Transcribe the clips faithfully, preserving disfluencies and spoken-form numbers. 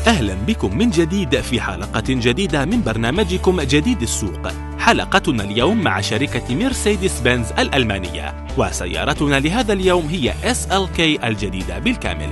أهلا بكم من جديد في حلقة جديدة من برنامجكم جديد السوق. حلقتنا اليوم مع شركة مرسيدس بنز الألمانية، وسيارتنا لهذا اليوم هي إس إل كي الجديدة بالكامل.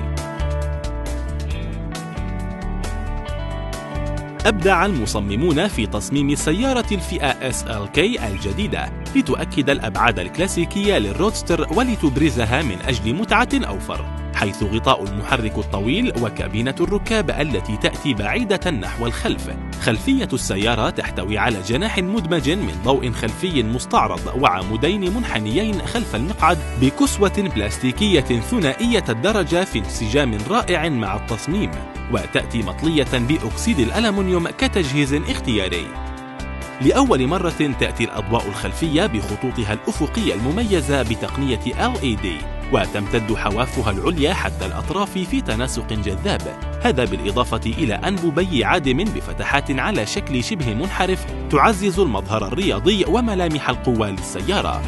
أبدع المصممون في تصميم سيارة الفئة إس إل كي الجديدة لتؤكد الأبعاد الكلاسيكية للرودستر ولتبرزها من أجل متعة أوفر، حيث غطاء المحرك الطويل وكابينة الركاب التي تأتي بعيدة نحو الخلف. خلفية السيارة تحتوي على جناح مدمج من ضوء خلفي مستعرض وعمودين منحنيين خلف المقعد بكسوة بلاستيكية ثنائية الدرجة في انسجام رائع مع التصميم، وتأتي مطلية بأكسيد الألمنيوم كتجهيز اختياري. لأول مرة تأتي الأضواء الخلفية بخطوطها الأفقية المميزة بتقنية إل إي دي، وتمتد حوافها العليا حتى الأطراف في تناسق جذاب، هذا بالإضافة إلى أنبوبي عادم بفتحات على شكل شبه منحرف تعزز المظهر الرياضي وملامح القوة للسيارة.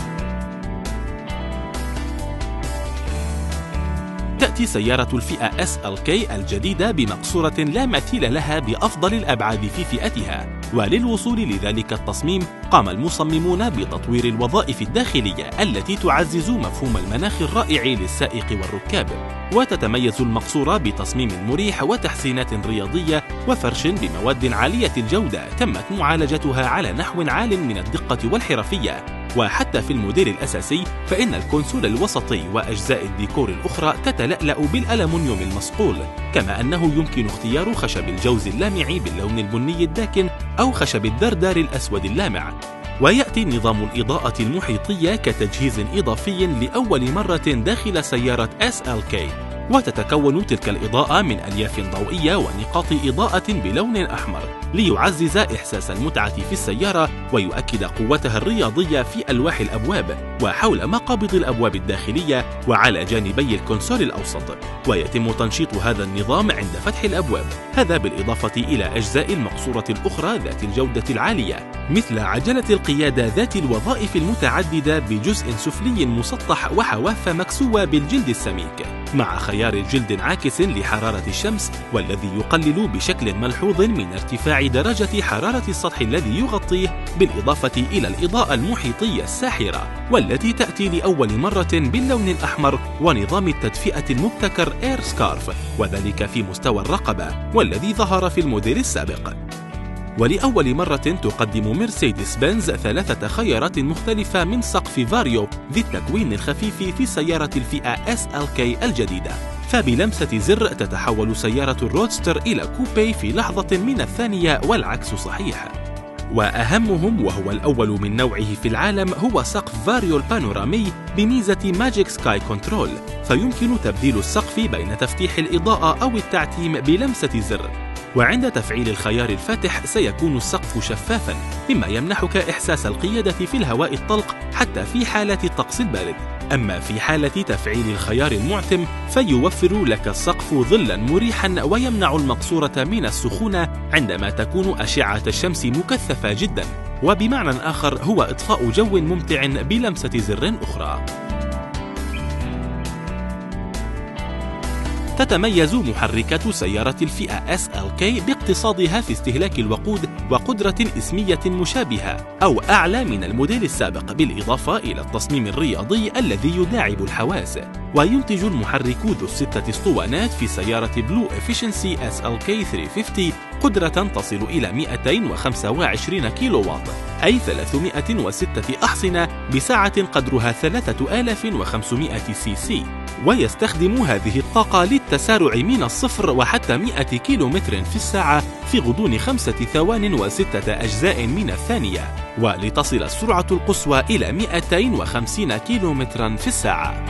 تأتي سيارة الفئة إس إل كي الجديدة بمقصورة لا مثيل لها بأفضل الأبعاد في فئتها، وللوصول لذلك التصميم قام المصممون بتطوير الوظائف الداخلية التي تعزز مفهوم المناخ الرائع للسائق والركاب، وتتميز المقصورة بتصميم مريح وتحسينات رياضية وفرش بمواد عالية الجودة تمت معالجتها على نحو عال من الدقة والحرفية. وحتى في الموديل الأساسي فإن الكونسول الوسطي وأجزاء الديكور الأخرى تتلألأ بالألمنيوم المصقول، كما أنه يمكن اختيار خشب الجوز اللامع باللون البني الداكن أو خشب الدردار الأسود اللامع. ويأتي نظام الإضاءة المحيطية كتجهيز إضافي لأول مرة داخل سيارة إس إل كي، وتتكون تلك الإضاءة من ألياف ضوئية ونقاط إضاءة بلون أحمر ليعزز إحساس المتعة في السيارة ويؤكد قوتها الرياضية في ألواح الأبواب وحول مقابض الأبواب الداخلية وعلى جانبي الكونسول الأوسط، ويتم تنشيط هذا النظام عند فتح الأبواب، هذا بالإضافة إلى أجزاء المقصورة الأخرى ذات الجودة العالية مثل عجلة القيادة ذات الوظائف المتعددة بجزء سفلي مسطح وحواف مكسوة بالجلد السميك، مع خيار الجلد عاكس لحرارة الشمس والذي يقلل بشكل ملحوظ من ارتفاع درجة حرارة السطح الذي يغطيه، بالإضافة إلى الإضاءة المحيطية الساحرة والتي تأتي لأول مرة باللون الأحمر ونظام التدفئة المبتكر إير سكارف، وذلك في مستوى الرقبة والذي ظهر في الموديل السابق. ولأول مرة تقدم مرسيدس بنز ثلاثة خيارات مختلفة من سقف فاريو ذي التكوين الخفيف في سيارة الفئة إس إل كي الجديدة، فبلمسة زر تتحول سيارة الرودستر إلى كوبي في لحظة من الثانية والعكس صحيح. وأهمهم وهو الأول من نوعه في العالم هو سقف فاريو البانورامي بميزة ماجيك سكاي كنترول، فيمكن تبديل السقف بين تفتيح الإضاءة أو التعتيم بلمسة زر، وعند تفعيل الخيار الفاتح سيكون السقف شفافاً مما يمنحك إحساس القيادة في الهواء الطلق حتى في حالة الطقس البارد. أما في حالة تفعيل الخيار المعتم فيوفر لك السقف ظلاً مريحاً ويمنع المقصورة من السخونة عندما تكون أشعة الشمس مكثفة جداً، وبمعنى آخر هو إطفاء جو ممتع بلمسة زر أخرى. تتميز محركات سيارة الفئة إس إل كي باقتصادها في استهلاك الوقود وقدرة اسمية مشابهة أو أعلى من الموديل السابق، بالإضافة إلى التصميم الرياضي الذي يداعب الحواس. وينتج المحرك ذو الستة اسطوانات في سيارة بلو إفيشنسي إس إل كي ثلاثمئة وخمسين قدرة تصل إلى مئتين وخمسة وعشرين كيلو واط، أي ثلاثمئة وستة أحصنة بسعة قدرها ثلاثة آلاف وخمسمئة سي سي، ويستخدم هذه الطاقة للتسارع من الصفر وحتى مئة كيلومتر في الساعة في غضون خمسة ثوان وستة أجزاء من الثانية، ولتصل السرعة القصوى إلى مئتين وخمسين كيلومترا في الساعة.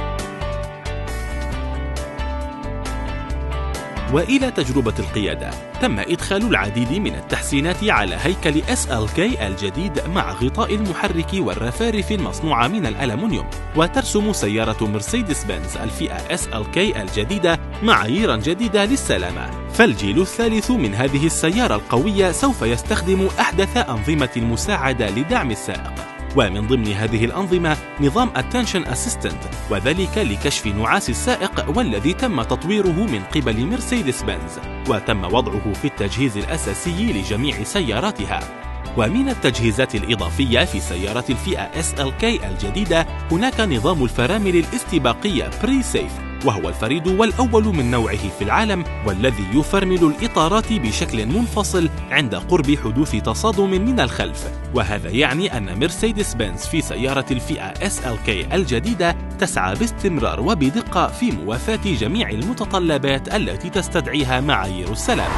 وإلى تجربة القيادة تم إدخال العديد من التحسينات على هيكل إس إل كي الجديد مع غطاء المحرك والرفارف المصنوعة من الألمنيوم، وترسم سيارة مرسيدس بنز الفئة إس إل كي الجديدة معاييرا جديدة للسلامة، فالجيل الثالث من هذه السيارة القوية سوف يستخدم أحدث أنظمة المساعدة لدعم السائق، ومن ضمن هذه الأنظمة نظام Attention Assistant، وذلك لكشف نعاس السائق، والذي تم تطويره من قبل مرسيدس بنز، وتم وضعه في التجهيز الأساسي لجميع سياراتها. ومن التجهيزات الإضافية في سيارة الفئة إس إل كي الجديدة هناك نظام الفرامل الاستباقية بري سيف، وهو الفريد والأول من نوعه في العالم، والذي يفرمل الإطارات بشكل منفصل عند قرب حدوث تصادم من الخلف. وهذا يعني أن مرسيدس بنز في سيارة الفئة إس إل كي الجديدة تسعى باستمرار وبدقة في موافاة جميع المتطلبات التي تستدعيها معايير السلامة.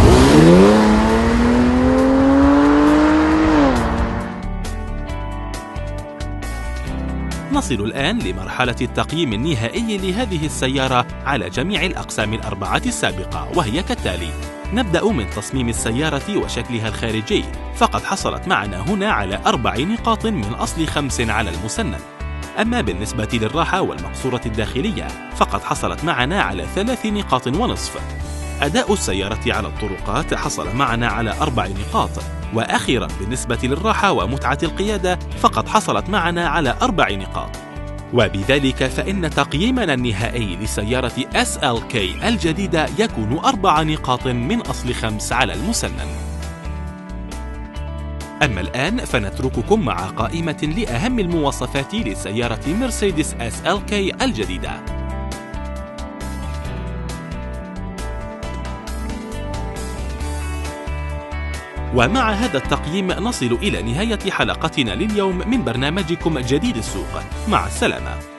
نصل الآن لمرحلة التقييم النهائي لهذه السيارة على جميع الأقسام الأربعة السابقة، وهي كالتالي: نبدأ من تصميم السيارة وشكلها الخارجي، فقد حصلت معنا هنا على أربع نقاط من أصل خمس على المسنن. أما بالنسبة للراحة والمقصورة الداخلية فقد حصلت معنا على ثلاث نقاط ونصف. أداء السيارة على الطرقات حصل معنا على أربع نقاط. وأخيرا بالنسبة للراحة ومتعة القيادة فقد حصلت معنا على أربع نقاط. وبذلك فإن تقييمنا النهائي لسيارة إس إل كي الجديدة يكون أربع نقاط من أصل خمس على المسنن. أما الآن فنترككم مع قائمة لأهم المواصفات لسيارة مرسيدس إس إل كي الجديدة. ومع هذا التقييم نصل إلى نهاية حلقتنا لليوم من برنامجكم جديد السوق. مع السلامة.